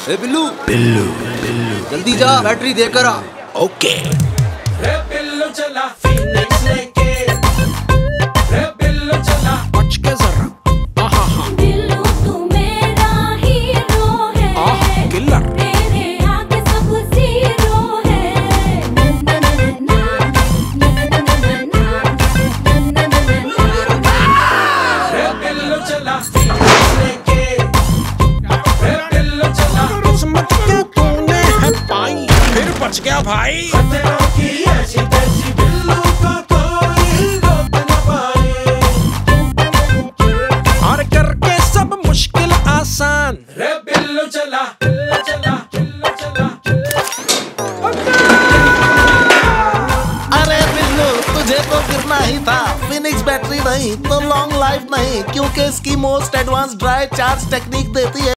ए बिल्लू बिल्लू बिल्लू जल्दी जा, बैटरी देकर आ। ओके। रे बिल्लू चला फीनिक्स लेके, रे बिल्लू चला बच के जरा। बिल्लू तू मेरा हीरो है, किलर। तेरे आगे सब जीरो है। रे बिल्लू चला फीनिक्स लेके, रे बिल्लू चला समझ के तूने है पाई, फिर बच गया भाई। खतरों की ऐसी तैसी बिल्लू को कोई रोक न पाए, और करके सब मुश्किल आसान। रे बिल्लू चला बिल्लू चला बिल्लू चला। अरे बिल्लू तुझे तो गिरना ही था, फिनिक्स बैटरी नहीं तो लॉन्ग लाइफ नहीं, क्योंकि इसकी most advance dry charge technique देती है